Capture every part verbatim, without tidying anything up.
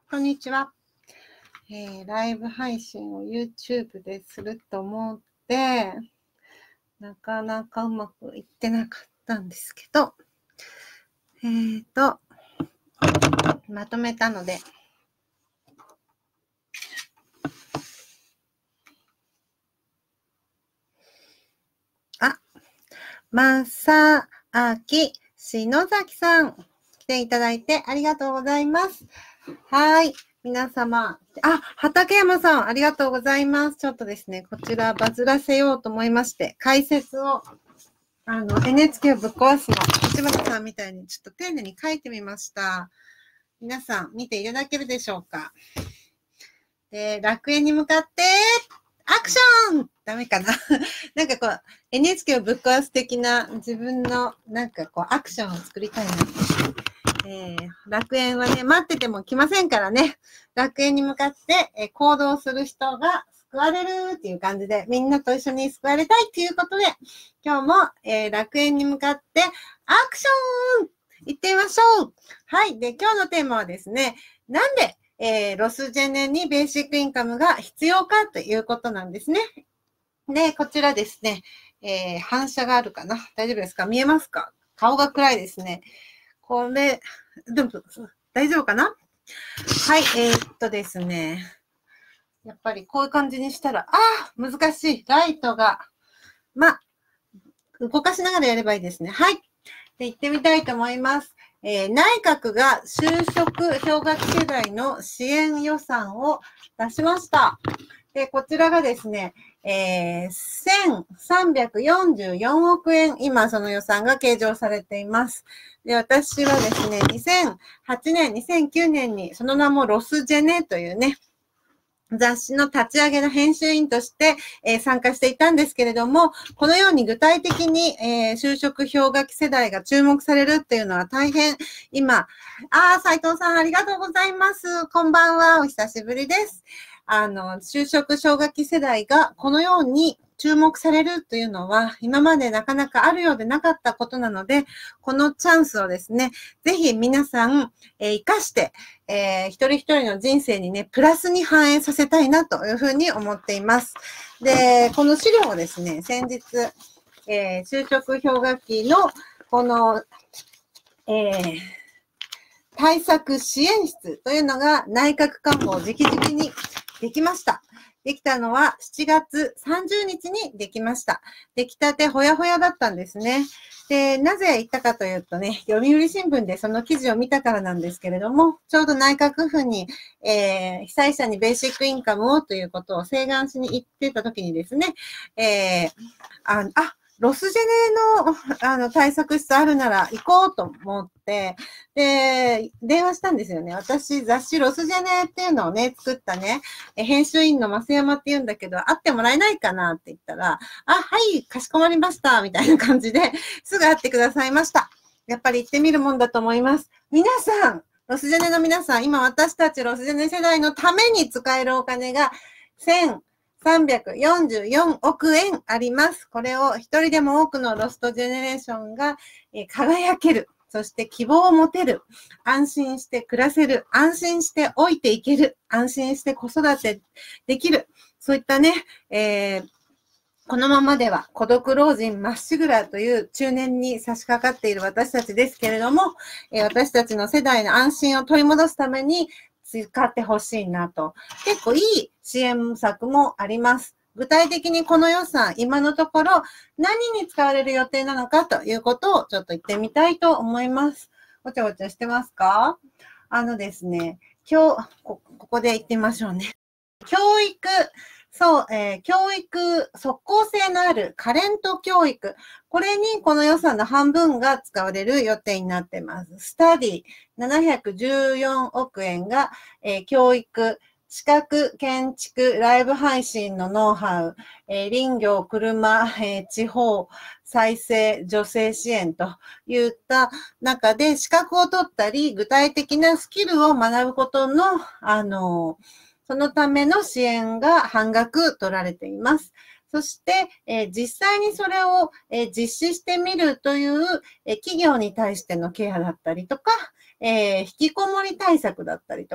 こんにちは、えー。ライブ配信を YouTube ですると思って、なかなかうまくいってなかったんですけど、えーと、まとめたので、あ、まさあき、篠崎さん、来ていただいてありがとうございます。はい。皆様。あ、畠山さん、ありがとうございます。ちょっとですね、こちらバズらせようと思いまして、解説を、あの、エヌエイチケー をぶっ壊すの、内村さんみたいにちょっと丁寧に書いてみました。皆さん、見ていただけるでしょうか。で、楽園に向かって、アクションダメかななんかこう、エヌエイチケー をぶっ壊す的な自分のなんかこう、アクションを作りたいな。えー、楽園はね、待ってても来ませんからね。楽園に向かって、えー、行動する人が救われるっていう感じで、みんなと一緒に救われたいということで、今日も、えー、楽園に向かって、アクション行ってみましょう。はい。で、今日のテーマはですね、なんで、えー、ロスジェネにベーシックインカムが必要かということなんですね。で、こちらですね、えー、反射があるかな？大丈夫ですか？見えますか？顔が暗いですね。これ、でも、大丈夫かな？はい、えー、っとですね。やっぱりこういう感じにしたら、ああ、難しい。ライトが、まあ、動かしながらやればいいですね。はい。で、行ってみたいと思います。えー、内閣が就職氷河期世代の支援予算を出しました。で、こちらがですね、えー、せんさんびゃくよんじゅうよんおくえん、今その予算が計上されています。で、私はですね、にせんはちねん、にせんきゅうねんにその名もロスジェネというね、雑誌の立ち上げの編集員として、えー、参加していたんですけれども、このように具体的に、えー、就職氷河期世代が注目されるっていうのは大変今、あー、斉藤さんありがとうございます。こんばんは。お久しぶりです。あの、就職氷河期世代がこのように注目されるというのは今までなかなかあるようでなかったことなので、このチャンスをですね、ぜひ皆さん、えー、生かして、えー、一人一人の人生にね、プラスに反映させたいなというふうに思っています。で、この資料をですね、先日、えー、就職氷河期のこの、えー、対策支援室というのが内閣官房直々にできました。できたのはしちがつさんじゅうにちにできました。できたてほやほやだったんですね。で、なぜ言ったかというとね、読売新聞でその記事を見たからなんですけれども、ちょうど内閣府に、えー、被災者にベーシックインカムをということを請願しに行ってた時にですね、えー、あ、あロスジェネの、あの対策室あるなら行こうと思って、で、電話したんですよね。私、雑誌ロスジェネっていうのをね、作ったね、編集員の増山って言うんだけど、会ってもらえないかなって言ったら、あ、はい、かしこまりました、みたいな感じで、すぐ会ってくださいました。やっぱり行ってみるもんだと思います。皆さん、ロスジェネの皆さん、今私たちロスジェネ世代のために使えるお金が、せんさんびゃくよんじゅうよんおくえんあります。これを一人でも多くのロストジェネレーションが輝ける。そして希望を持てる。安心して暮らせる。安心して老いていける。安心して子育てできる。そういったね、えー、このままでは孤独老人まっしぐらという中年に差し掛かっている私たちですけれども、えー、私たちの世代の安心を取り戻すために使ってほしいなと。結構いい支援策もあります。具体的にこの予算、今のところ何に使われる予定なのかということをちょっと言ってみたいと思います。ごちゃごちゃしてますか？あのですね、今日、ここで言ってみましょうね。教育、そう、えー、教育、即効性のあるカレント教育。これにこの予算の半分が使われる予定になっています。スタディ、ななひゃくじゅうよんおくえんが、えー、教育、資格、建築、ライブ配信のノウハウ、えー、林業、車、えー、地方、再生、女性支援といった中で資格を取ったり、具体的なスキルを学ぶことの、あの、そのための支援が半額取られています。そして、えー、実際にそれを、えー、実施してみるという、えー、企業に対してのケアだったりとか、えー、引きこもり対策だったりとか、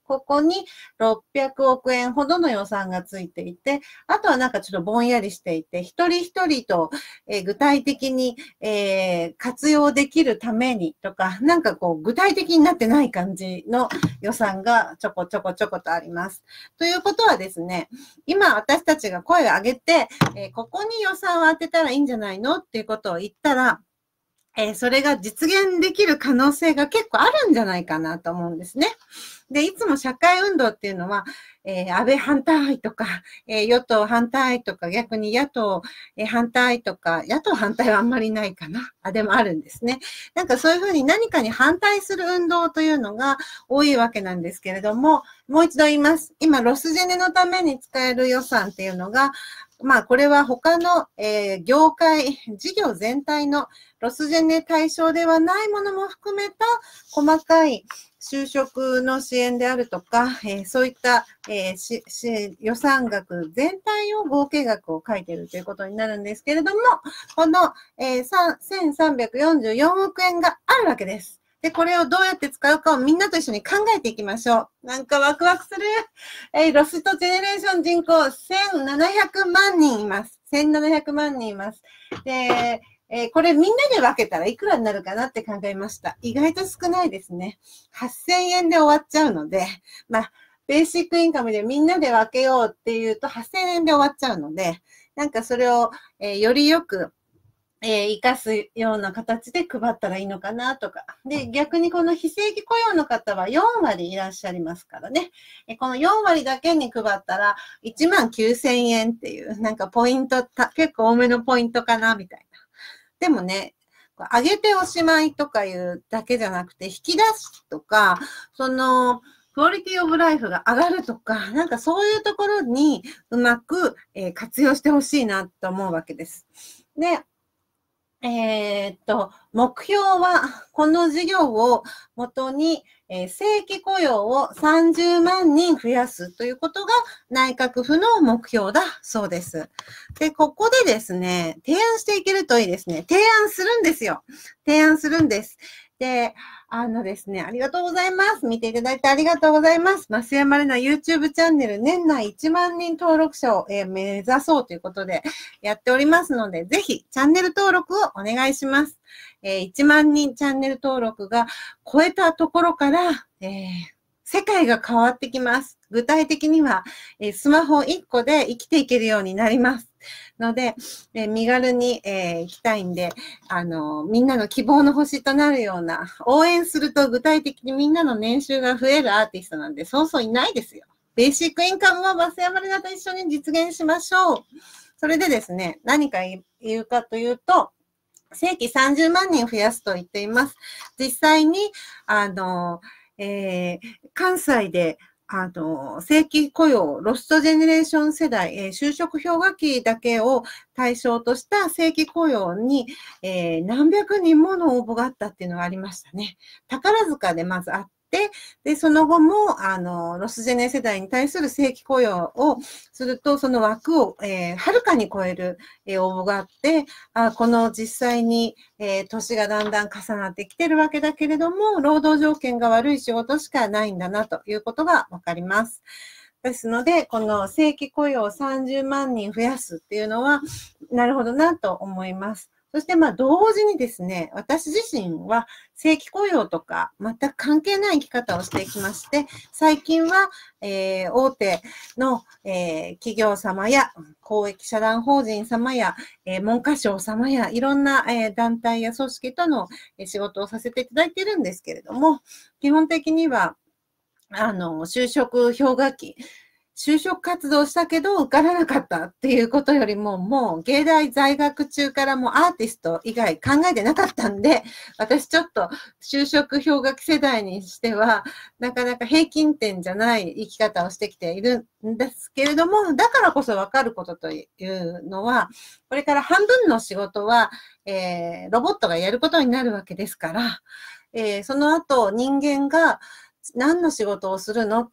ここにろっぴゃくおくえんほどの予算がついていて、あとはなんかちょっとぼんやりしていて、一人一人と、えー、具体的に、えー、活用できるためにとか、なんかこう具体的になってない感じの予算がちょこちょこちょことあります。ということはですね、今私たちが声を上げて、えー、ここに予算を当てたらいいんじゃないのっていうことを言ったら、えー、それが実現できる可能性が結構あるんじゃないかなと思うんですね。で、いつも社会運動っていうのは、えー、安倍反対とか、えー、与党反対とか、逆に野党、えー、反対とか、野党反対はあんまりないかな。あ、でもあるんですね。なんかそういうふうに何かに反対する運動というのが多いわけなんですけれども、もう一度言います。今、ロスジェネのために使える予算っていうのが、まあ、これは他の、えー、業界、事業全体のロスジェネ対象ではないものも含めた細かい就職の支援であるとか、えー、そういった、えーしし、予算額全体を合計額を書いているということになるんですけれども、この、えー、せんさんびゃくよんじゅうよんおくえんがあるわけです。で、これをどうやって使うかをみんなと一緒に考えていきましょう。なんかワクワクする。えー、ロストジェネレーション人口せんななひゃくまんにんいます。せんななひゃくまんにんいます。で、えー、これみんなで分けたらいくらになるかなって考えました。意外と少ないですね。はっせんえんで終わっちゃうので、まあ、ベーシックインカムでみんなで分けようっていうとはっせんえんで終わっちゃうので、なんかそれを、えー、よりよくえー、生かすような形で配ったらいいのかなとか。で、逆にこの非正規雇用の方はよんわりいらっしゃいますからね。えこのよんわりだけに配ったらいちまんきゅうせんえんっていう、なんかポイント、結構多めのポイントかなみたいな。でもね、上げておしまいとかいうだけじゃなくて、引き出すとか、その、クオリティオブライフが上がるとか、なんかそういうところにうまく、えー、活用してほしいなと思うわけです。で、えー、っと、目標は、この事業をもとに、えー、正規雇用をさんじゅうまんにん増やすということが内閣府の目標だそうです。で、ここでですね、提案していけるといいですね。提案するんですよ。提案するんです。で、あのですね、ありがとうございます。見ていただいてありがとうございます。増山玲奈 YouTube チャンネル年内いちまんにん登録者を、えー、目指そうということでやっておりますので、ぜひチャンネル登録をお願いします。えー、いちまんにんチャンネル登録が超えたところから、えー世界が変わってきます。具体的には、えー、スマホいっこで生きていけるようになります。ので、えー、身軽に、えー、行きたいんで、あの、みんなの希望の星となるような、応援すると具体的にみんなの年収が増えるアーティストなんで、そうそういないですよ。ベーシックインカムは増山玲奈と一緒に実現しましょう。それでですね、何か言うかというと、正規さんじゅうまんにん増やすと言っています。実際に、あの、えー、関西で、あの、正規雇用、ロストジェネレーション世代、えー、就職氷河期だけを対象とした正規雇用に、えー、何百人もの応募があったっていうのがありましたね。宝塚でまずあって、で、その後も、あの、ロスジェネ世代に対する正規雇用をすると、その枠を、えー、はるかに超える、えー、応募があって、あこの実際に、えー、年がだんだん重なってきてるわけだけれども、労働条件が悪い仕事しかないんだなということがわかります。ですので、この正規雇用をさんじゅうまんにん増やすっていうのは、なるほどなと思います。そして、まあ、同時にですね、私自身は正規雇用とか全く関係ない生き方をしていきまして、最近は、えー、大手の、えー、企業様や公益社団法人様や、えー、文科省様やいろんな、えー、団体や組織との仕事をさせていただいているんですけれども、基本的には、あの、就職氷河期、就職活動したけど受からなかったっていうことよりも、もう芸大在学中からもアーティスト以外考えてなかったんで、私ちょっと就職氷河期世代にしては、なかなか平均点じゃない生き方をしてきているんですけれども、だからこそわかることというのは、これから半分の仕事は、えー、ロボットがやることになるわけですから、えー、その後人間が何の仕事をするのと。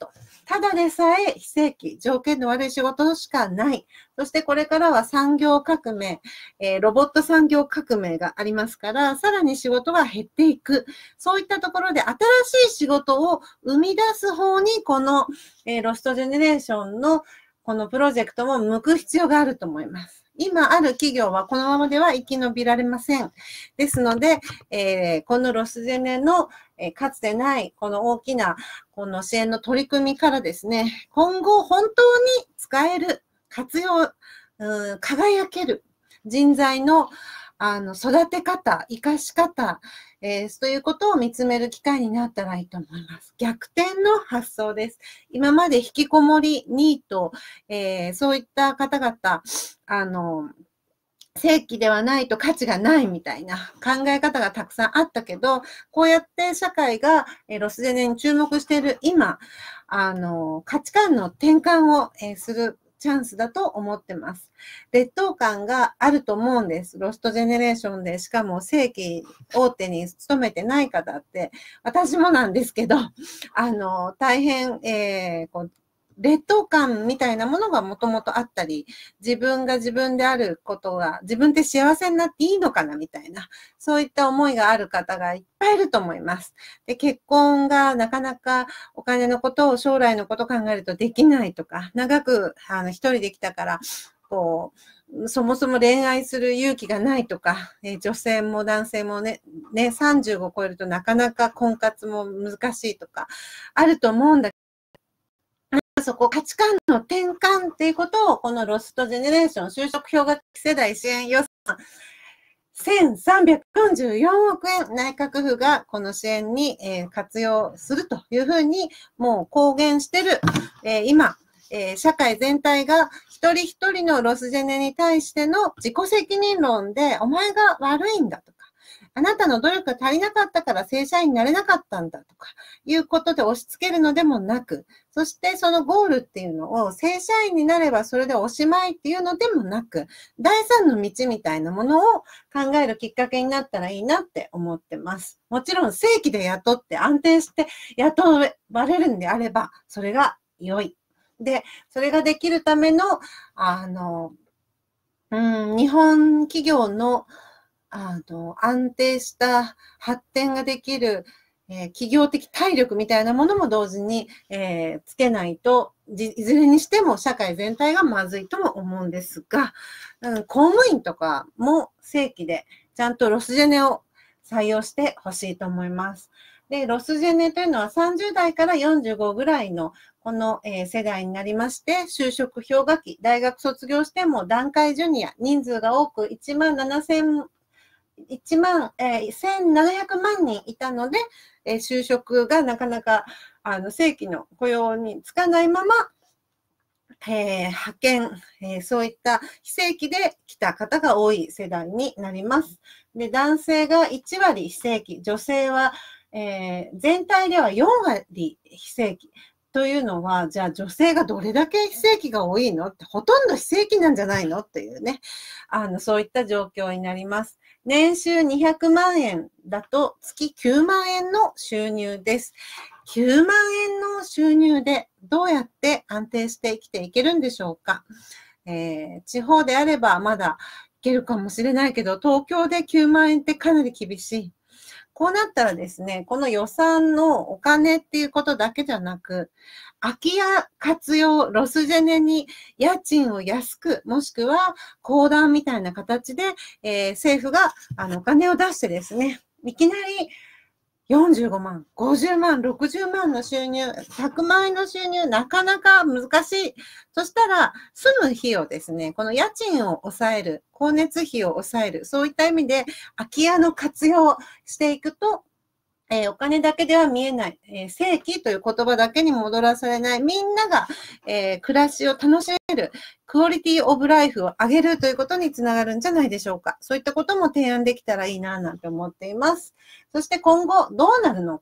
ただでさえ非正規、条件の悪い仕事しかない。そしてこれからは産業革命、えー、ロボット産業革命がありますから、さらに仕事が減っていく。そういったところで新しい仕事を生み出す方に、この、えー、ロストジェネレーションのこのプロジェクトも向く必要があると思います。今ある企業はこのままでは生き延びられません。ですので、えー、このロスジェネの、えー、かつてないこの大きなこの支援の取り組みからですね、今後本当に使える、活用、うん、輝ける人材のあの育て方、生かし方、えー、ということを見つめる機会になったらいいと思います。逆転の発想です。今まで引きこもり、ニート、えー、そういった方々、あの、正規ではないと価値がないみたいな考え方がたくさんあったけど、こうやって社会がロスジェネに注目している今、あの、価値観の転換をするチャンスだと思ってます。劣等感があると思うんです。ロストジェネレーションで、しかも正規大手に勤めてない方って、私もなんですけど、あの、大変、えー、こう劣等感みたいなものがもともとあったり、自分が自分であることが、自分って幸せになっていいのかなみたいな、そういった思いがある方がいっぱいいると思います。で、結婚がなかなかお金のことを、将来のことを考えるとできないとか、長くあの一人できたから、こう、そもそも恋愛する勇気がないとか、え女性も男性もね、ね、さんじゅうご超えるとなかなか婚活も難しいとか、あると思うんだけど、そこ価値観の転換っていうことを、このロストジェネレーション就職氷河期世代支援予算せんさんびゃくよんじゅうよんおくえん、内閣府がこの支援に、えー、活用するというふうにもう公言してる、えー、今、えー、社会全体が一人一人のロスジェネに対しての自己責任論で、お前が悪いんだとか、あなたの努力が足りなかったから正社員になれなかったんだとかいうことで押し付けるのでもなく、そしてそのゴールっていうのを正社員になればそれでおしまいっていうのでもなく、第三の道みたいなものを考えるきっかけになったらいいなって思ってます。もちろん正規で雇って安定して雇われるんであれば、それが良い。で、それができるための、あの、うん、日本企業のあの、安定した発展ができる、えー、企業的体力みたいなものも同時に、えー、つけないと、いずれにしても社会全体がまずいとも思うんですが、うん、公務員とかも正規でちゃんとロスジェネを採用してほしいと思います。で、ロスジェネというのはさんじゅう代からよんじゅうごぐらいのこの、えー、世代になりまして、就職氷河期、大学卒業しても団塊ジュニア、人数が多くいちまんななせんいちまん、えー、せんななひゃくまんにんいたので、えー、就職がなかなかあの正規の雇用につかないまま、えー、派遣、えー、そういった非正規で来た方が多い世代になります。で、男性がいちわり非正規、女性は、えー、全体ではよんわり非正規。というのは、じゃあ女性がどれだけ非正規が多いのって、ほとんど非正規なんじゃないのっていうね、あの、そういった状況になります。年収にひゃくまんえんだと月きゅうまんえんの収入です。きゅうまんえんの収入でどうやって安定して生きていけるんでしょうか。えー、地方であればまだいけるかもしれないけど、東京できゅうまんえんってかなり厳しい。こうなったらですね、この予算のお金っていうことだけじゃなく、空き家活用、ロスジェネに家賃を安く、もしくは公団みたいな形で、えー、政府があのお金を出してですね、いきなりよんじゅうごまん、ごじゅうまん、ろくじゅうまんの収入、ひゃくまんえんの収入、なかなか難しい。そしたら、住む費用ですね、この家賃を抑える、光熱費を抑える、そういった意味で空き家の活用をしていくと、えー、お金だけでは見えない、えー、正規という言葉だけに戻らされない、みんなが、えー、暮らしを楽しめる、クオリティオブライフを上げるということにつながるんじゃないでしょうか。そういったことも提案できたらいいななんて思っています。そして今後どうなるのか。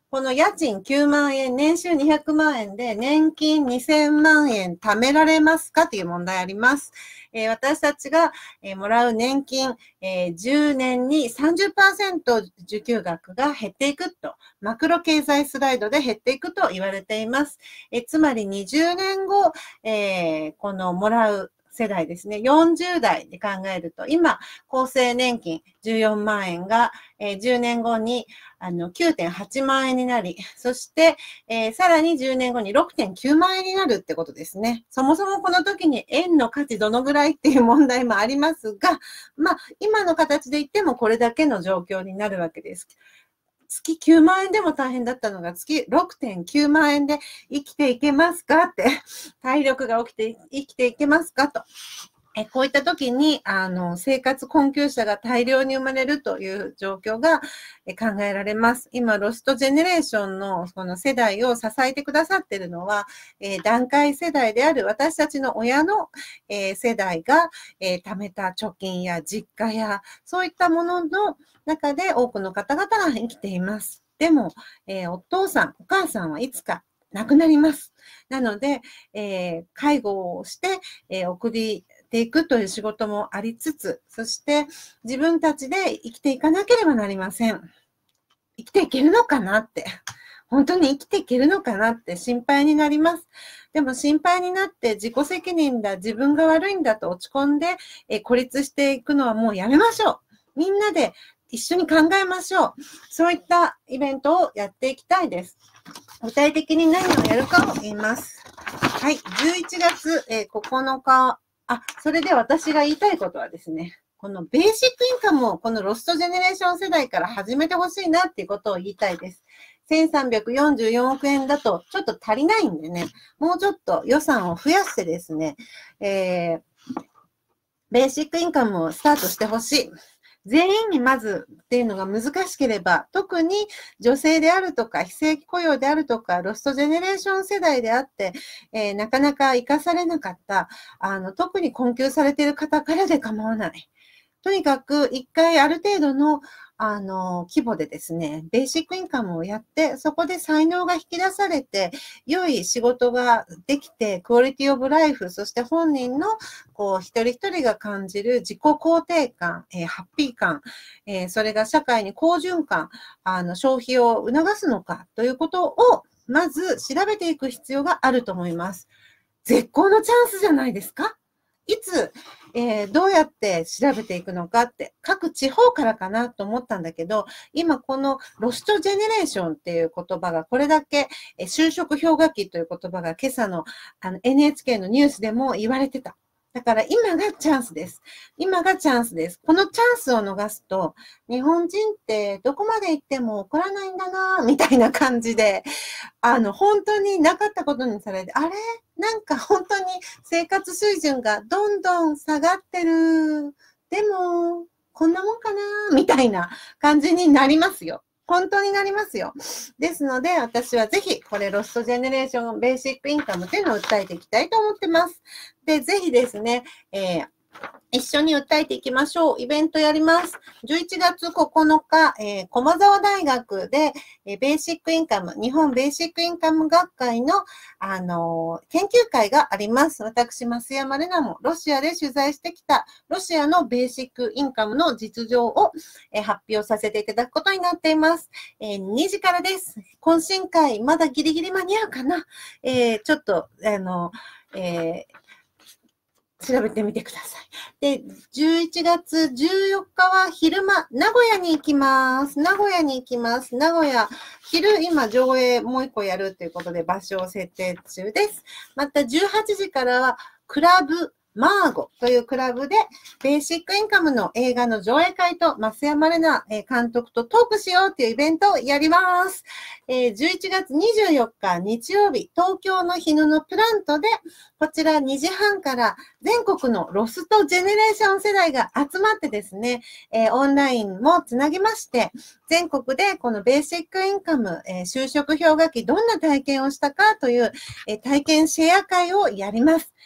この家賃きゅうまんえん、年収にひゃくまんえんで年金にせんまんえん貯められますかという問題あります。えー、私たちが、えー、もらう年金、えー、じゅうねんに さんじゅっパーセント 受給額が減っていくと、マクロ経済スライドで減っていくと言われています。えー、つまりにじゅうねんご、えー、このもらう世代ですね。よんじゅう代で考えると、今、厚生年金じゅうよんまんえんが、えー、じゅうねんごにあの きゅうてんはちまんえんになり、そして、えー、さらにじゅうねんごに ろくてんきゅうまんえんになるってことですね。そもそもこの時に円の価値どのぐらいっていう問題もありますが、まあ、今の形で言ってもこれだけの状況になるわけです。月きゅうまんえんでも大変だったのが月 ろくてんきゅうまんえんで生きていけますかって、体力が起きて生きていけますかと。えこういった時にあの生活困窮者が大量に生まれるという状況がえ考えられます。今、ロストジェネレーションのその世代を支えてくださっているのは、えー、団塊世代である私たちの親の、えー、世代が、えー、貯めた貯金や実家やそういったものの中で多くの方々が生きています。でも、えー、お父さん、お母さんはいつか亡くなります。なので、えー、介護をして、えー、送りていくという仕事もありつつ、そして自分たちで生きていかなければなりません。生きていけるのかなって、本当に生きていけるのかなって心配になります。でも心配になって自己責任だ、自分が悪いんだと落ち込んで、え孤立していくのはもうやめましょう。みんなで一緒に考えましょう。そういったイベントをやっていきたいです。具体的に何をやるかを言います。はい、じゅういちがつここのか、あ、それで私が言いたいことはですね、このベーシックインカムをこのロストジェネレーション世代から始めてほしいなっていうことを言いたいです。せんさんびゃくよんじゅうよんおくえんだとちょっと足りないんでね、もうちょっと予算を増やしてですね、えー、ベーシックインカムをスタートしてほしい。全員にまずっていうのが難しければ、特に女性であるとか、非正規雇用であるとか、ロストジェネレーション世代であって、えー、なかなか生かされなかった、あの、特に困窮されている方からで構わない。とにかく一回ある程度のあの規模でですね、ベーシックインカムをやって、そこで才能が引き出されて、良い仕事ができて、クオリティオブライフ、そして本人のこう一人一人が感じる自己肯定感、えー、ハッピー感、えー、それが社会に好循環、あの消費を促すのかということを、まず調べていく必要があると思います。絶好のチャンスじゃないですか？いつ、えー、どうやって調べていくのかって、各地方からかなと思ったんだけど、今このロストジェネレーションっていう言葉がこれだけ、えー、就職氷河期という言葉が今朝の、あの エヌエイチケー のニュースでも言われてた。だから今がチャンスです。今がチャンスです。このチャンスを逃すと、日本人ってどこまで行っても怒らないんだな、みたいな感じで、あの、本当になかったことにされて、あれなんか本当に生活水準がどんどん下がってる。でも、こんなもんかなみたいな感じになりますよ。本当になりますよ。ですので、私はぜひ、これ、ロストジェネレーションベーシックインカムっていうのを訴えていきたいと思ってます。で、ぜひですね、えー一緒に訴えていきましょう。イベントやります。じゅういちがつここのか、えー、駒沢大学で、えー、ベーシックインカム、日本ベーシックインカム学会の、あのー、研究会があります。私、増山玲奈もロシアで取材してきたロシアのベーシックインカムの実情を、えー、発表させていただくことになっています。えー、にじからです。懇親会、まだギリギリ間に合うかな。えー、ちょっと、あの、えー調べてみてください。で、じゅういちがつじゅうよっかは昼間、名古屋に行きます。名古屋に行きます。名古屋、昼、今上映もう一個やるということで場所を設定中です。またじゅうはちじからは、クラブ、マーゴというクラブで、ベーシックインカムの映画の上映会と、増山玲奈監督とトークしようというイベントをやります。えー、じゅういちがつにじゅうよっか日曜日、東京の日野のプラントで、こちらにじはんから全国のロストジェネレーション世代が集まってですね、えー、オンラインもつなぎまして、全国でこのベーシックインカム、えー、就職氷河期どんな体験をしたかという、えー、体験シェア会をやります。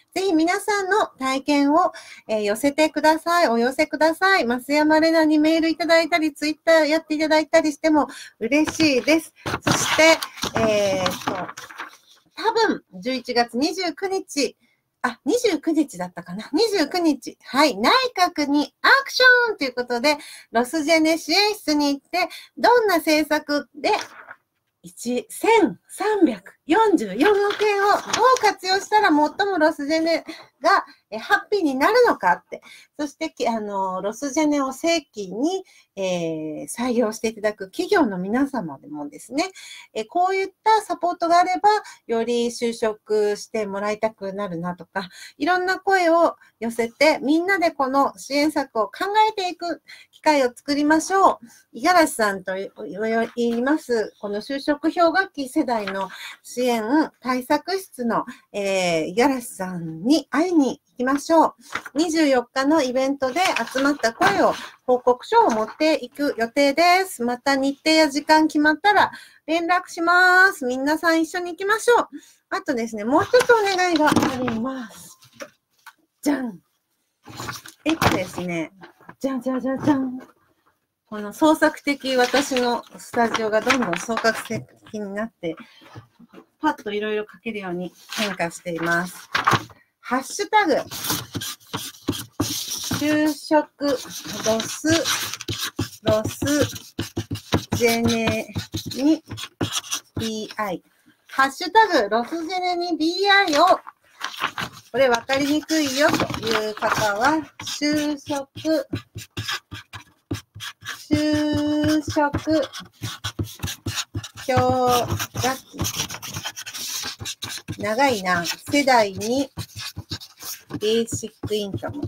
ぜひ皆さんの体験を、えー寄せてください。お寄せください。増山玲奈にメールいただいたり、ツイッターやっていただいたりしても嬉しいです。そして、えーっと、多分、じゅういちがつにじゅうくにち、あ、にじゅうくにちだったかな。にじゅうくにち。はい。内閣にアクションということで、ロスジェネ支援室に行って、どんな政策でせんさんびゃくよんじゅうよんおくえんをどう活用したら最もロスジェネがえハッピーになるのかって、そしてきあのロスジェネを正規に、えー採用していただく企業の皆様でもですね、えこういったサポートがあれば、より就職してもらいたくなるなとか、いろんな声を寄せて、みんなでこの支援策を考えていく機会を作りましょう。五十嵐さんと言います、この就職氷河期世代の支援対策室の、えー、五十嵐さんに会いに行きましょう。にじゅうよっかのイベントで集まった声を報告書を持っていく予定です。また日程や時間決まったら連絡します。皆さん一緒に行きましょう。あとですね、もう一つお願いがあります。じゃん。えっとですね、じゃんじゃんじゃんじゃん。この創作的、私のスタジオがどんどん創作的になって、パッといろいろ書けるように変化しています。ハッシュタグ、就職ロス、ロスジェネに ビーアイ。ハッシュタグ、ロスジェネに ビーアイ を、これ分かりにくいよという方は、就職、就職氷河期。長いな。世代にベーシックインカム。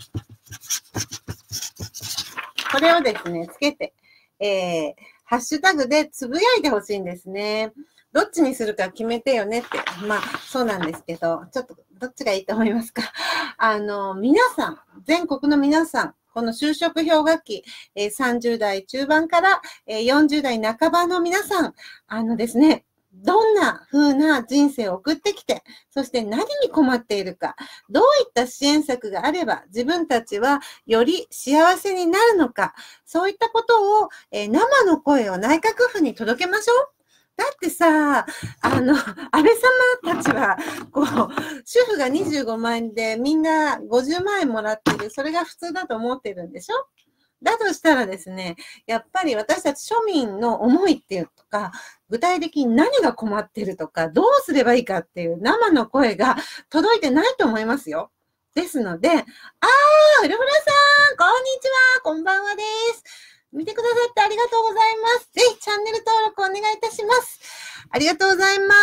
これをですね、つけて、えー、ハッシュタグでつぶやいてほしいんですね。どっちにするか決めてよねって。まあ、そうなんですけど、ちょっとどっちがいいと思いますか。あの、皆さん、全国の皆さん、この就職氷河期、えー、さんじゅう代中盤から、えー、よんじゅう代半ばの皆さん、あのですね、どんな風な人生を送ってきて、そして何に困っているか、どういった支援策があれば自分たちはより幸せになるのか、そういったことを、えー、生の声を内閣府に届けましょう。だってさ、あの、安倍様たちは、こう、主婦がにじゅうごまんえんでみんなごじゅうまんえんもらってる、それが普通だと思ってるんでしょ？だとしたらですね、やっぱり私たち庶民の思いっていうとか、具体的に何が困ってるとか、どうすればいいかっていう生の声が届いてないと思いますよ。ですので、あー、フルフラさん、こんにちは、こんばんはです。見てくださってありがとうございます。ぜひチャンネル登録お願いいたします。ありがとうございます。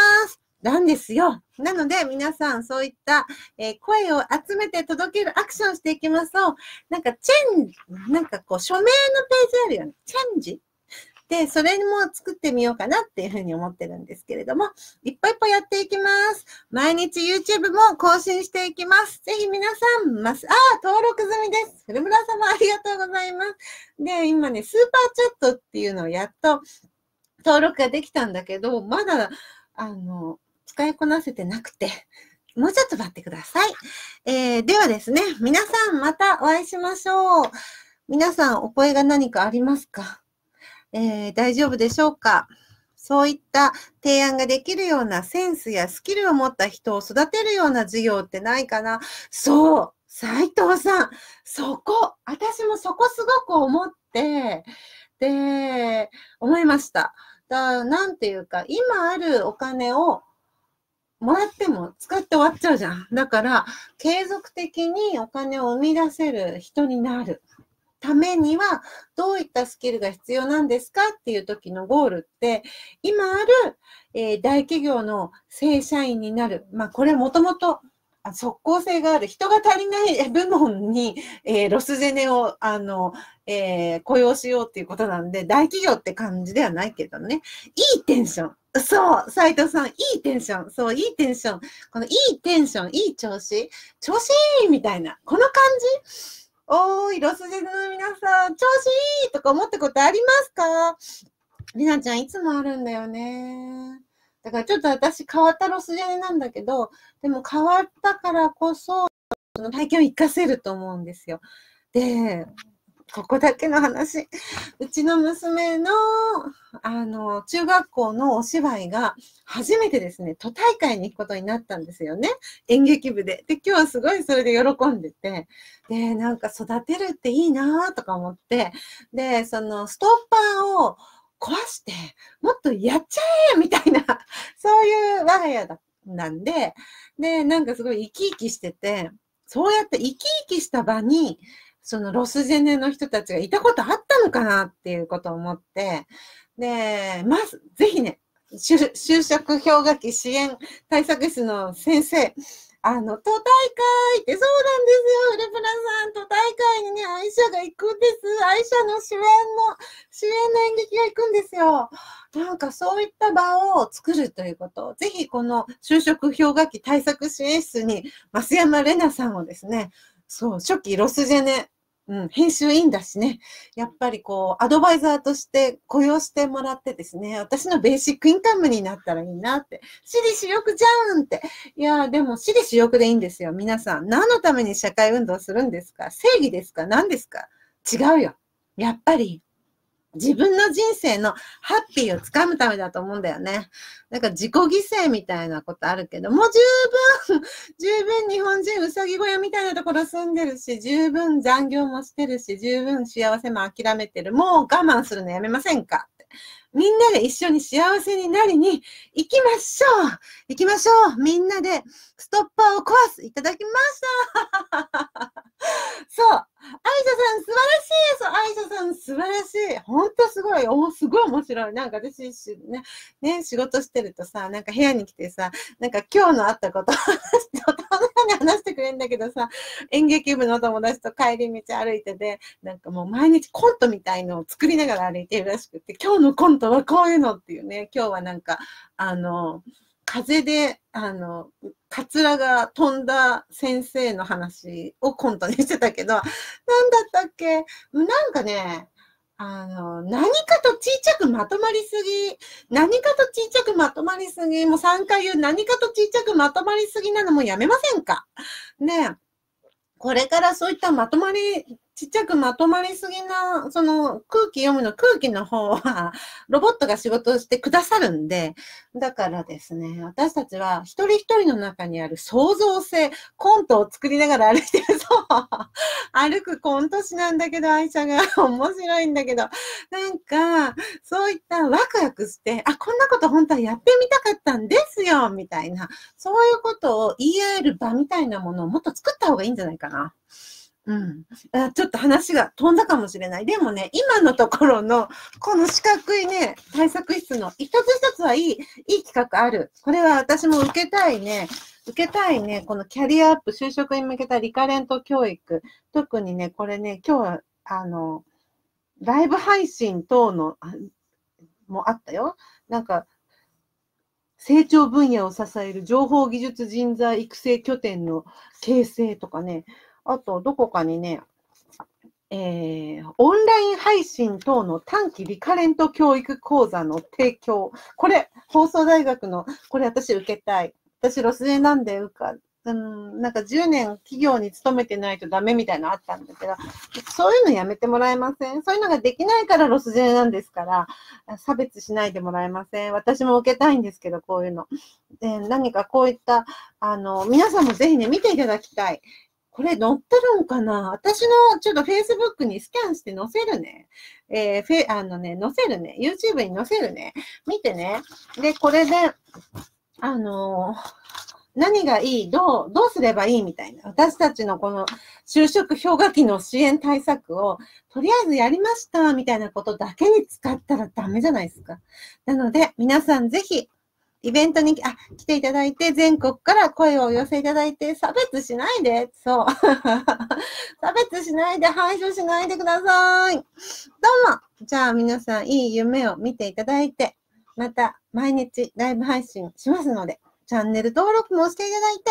なんですよ。なので、皆さん、そういった、えー、声を集めて届けるアクションしていきますと、なんか、チェン、なんかこう、署名のページあるよね。チェンジで、それも作ってみようかなっていうふうに思ってるんですけれども、一歩一歩やっていきます。毎日 YouTube も更新していきます。ぜひ皆さん、ます、あー、登録済みです。古村様ありがとうございます。で、今ね、スーパーチャットっていうのをやっと登録ができたんだけど、まだ、あの、使いこなせてなくて、もうちょっと待ってください。えー、ではですね、皆さんまたお会いしましょう。皆さんお声が何かありますか？えー、大丈夫でしょうか？そういった提案ができるようなセンスやスキルを持った人を育てるような授業ってないかな？そう、斉藤さん、そこ、私もそこすごく思って、で、思いました。だなんていうか、今あるお金をもらっても使って終わっちゃうじゃん。だから、継続的にお金を生み出せる人になるためには、どういったスキルが必要なんですかっていう時のゴールって、今ある、えー、大企業の正社員になる。まあ、これもともと即効性がある人が足りない部門に、えー、ロスジェネを、あの、えー、雇用しようっていうことなんで、大企業って感じではないけどね。いいテンション。そう、斉藤さん、いいテンション。そう、いいテンション。このいいテンション、いい調子。調子いいみたいな。この感じ。おーい、ロスジェネの皆さん、調子いいとか思ったことありますか？りなちゃん、いつもあるんだよね。だからちょっと私変わったロスジェネなんだけど、でも変わったからこそ、 その体験を活かせると思うんですよ。で、ここだけの話。うちの娘の、あの、中学校のお芝居が初めてですね、都大会に行くことになったんですよね。演劇部で。で、今日はすごいそれで喜んでて、で、なんか育てるっていいなとか思って、で、そのストッパーを壊して、もっとやっちゃえみたいな、そういう我が家だなんで、で、なんかすごい生き生きしてて、そうやって生き生きした場に、そのロスジェネの人たちがいたことあったのかなっていうことを思って、で、まず、ぜひね、就就職氷河期支援対策室の先生、あの、都大会ってそうなんですよ、フレプラさん。都大会にね、愛車が行くんです。愛車の主演の、主演の演劇が行くんですよ。なんかそういった場を作るということを、ぜひこの就職氷河期対策支援室に、増山玲奈さんをですね、そう、初期ロスジェネ、うん、編集員だしね、やっぱりこう、アドバイザーとして雇用してもらってですね、私のベーシックインカムになったらいいなって。私利私欲じゃんって。いや、でも私利私欲でいいんですよ。皆さん。何のために社会運動するんですか？正義ですか？何ですか？違うよ。やっぱり、自分の人生のハッピーをつかむためだと思うんだよね。なんか自己犠牲みたいなことあるけど、もう十分、十分日本人うさぎ小屋みたいなところ住んでるし、十分残業もしてるし、十分幸せも諦めてる。もう我慢するのやめませんかって。みんなで一緒に幸せになりに行きましょう行きましょうみんなでストッパーを壊すいただきましたそう。愛者さん素晴らしいそう、愛者さん素晴らしいほんとすごいおすごい面白いなんか私ね、ね、仕事してるとさ、なんか部屋に来てさ、なんか今日のあったこと話して、大人に話してくれるんだけどさ、演劇部の友達と帰り道歩いてて、なんかもう毎日コントみたいのを作りながら歩いているらしくて、今日のコントはこういうのっていうね、今日はなんか、あの、風で、あの、カツラが飛んだ先生の話をコントにしてたけど、なんだったっけなんかね、あの、何かとちっちゃくまとまりすぎ、何かとちっちゃくまとまりすぎ、もうさんかい言う何かとちっちゃくまとまりすぎなのもやめませんかねえ。これからそういったまとまり、ちっちゃくまとまりすぎな、その空気読むの、空気の方は、ロボットが仕事をしてくださるんで、だからですね、私たちは一人一人の中にある創造性、コントを作りながら歩いてる、そう、歩くコント師なんだけど、愛車が面白いんだけど、なんか、そういったワクワクして、あ、こんなこと本当はやってみたかったんですよ、みたいな、そういうことを言い合える場みたいなものをもっと作った方がいいんじゃないかな。うん。あ、ちょっと話が飛んだかもしれない。でもね、今のところの、この四角いね、対策室の一つ一つはいい、いい企画ある。これは私も受けたいね。受けたいね。このキャリアアップ、就職に向けたリカレント教育。特にね、これね、今日は、あの、ライブ配信等の、もあったよ。なんか、成長分野を支える情報技術人材育成拠点の形成とかね、あと、どこかにね、えー、オンライン配信等の短期リカレント教育講座の提供。これ、放送大学の、これ私受けたい。私、ロスジェなんで受か、うん、なんかじゅうねん企業に勤めてないとダメみたいなのあったんだけど、そういうのやめてもらえません？そういうのができないからロスジェなんですから、差別しないでもらえません？私も受けたいんですけど、こういうの。で、何かこういった、あの、皆さんもぜひね、見ていただきたい。これ載ってるんかな？私のちょっと Facebook にスキャンして載せるね。えー、フェ、あのね、載せるね。YouTube に載せるね。見てね。で、これで、あのー、何がいい？どう、どうすればいいみたいな。私たちのこの就職氷河期の支援対策を、とりあえずやりましたみたいなことだけに使ったらダメじゃないですか。なので、皆さんぜひ、イベントにあ来ていただいて、全国から声をお寄せいただいて、差別しないで、そう。差別しないで、排除しないでください。どうも。じゃあ皆さん、いい夢を見ていただいて、また毎日ライブ配信しますので、チャンネル登録もしていただいて、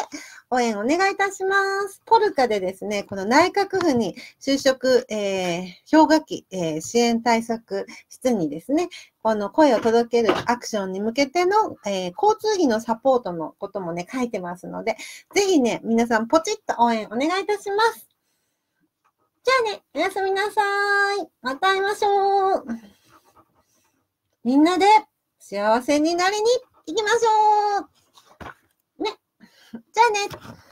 応援お願いいたします。ポルカでですね、この内閣府に就職、えー、氷河期、えー、支援対策室にですね、この声を届けるアクションに向けての、えー、交通費のサポートのこともね、書いてますので、ぜひね、皆さんポチッと応援お願いいたします。じゃあね、おやすみなさい。また会いましょう。みんなで幸せになりに行きましょう。ね。じゃあね。